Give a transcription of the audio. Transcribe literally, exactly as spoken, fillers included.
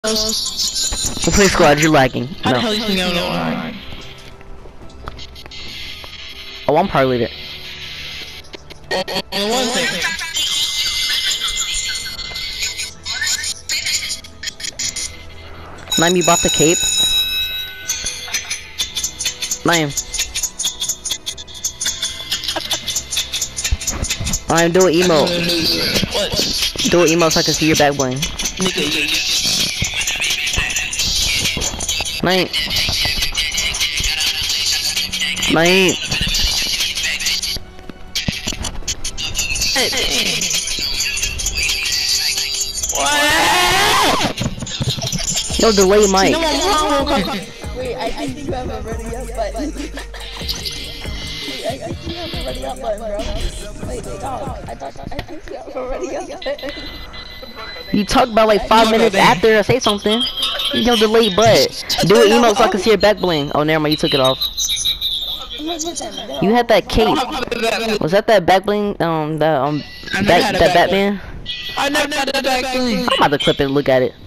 Play squad, you're lagging. How No. the hell you think I don't know why? Oh, I'm party leader. And one thing. Nime, you bought the cape? Nime. Nime, do an emo. What? Do an emo so I can see your back bling. Nigga, Nime. Nime. Yo, delay mic. Wait, I think you have a ready up button. Wait, I think you have a ready up button, bro. Wait, dog. I thought I think you have a ready up button. You talk about like five minutes after I say something. You know, delay butt. Do an emo so I can see your back bling. Oh, never mind, you took it off. You had that cape. Was that that back bling? Um, that um, that that Batman? I never had that back bling. I'm about to clip it and look at it.